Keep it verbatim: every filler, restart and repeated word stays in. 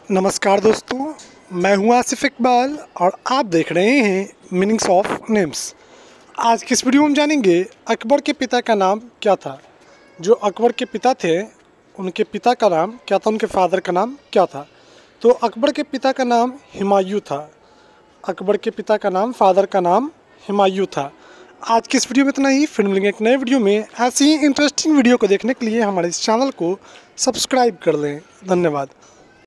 नमस्कार दोस्तों, मैं हूं आसिफ इकबाल और आप देख रहे हैं मीनिंग्स ऑफ नेम्स। आज की इस वीडियो में हम जानेंगे अकबर के पिता का नाम क्या था। जो अकबर के पिता थे उनके पिता का नाम क्या था, उनके फादर का नाम क्या था। तो अकबर के पिता का नाम हुमायूं था। अकबर के पिता का नाम फादर का नाम हुमायूं था। आज की इस वीडियो में इतना ही। फिर मिलेंगे एक नए वीडियो में। ऐसी ही इंटरेस्टिंग वीडियो को देखने के लिए हमारे इस चैनल को सब्सक्राइब कर लें। धन्यवाद।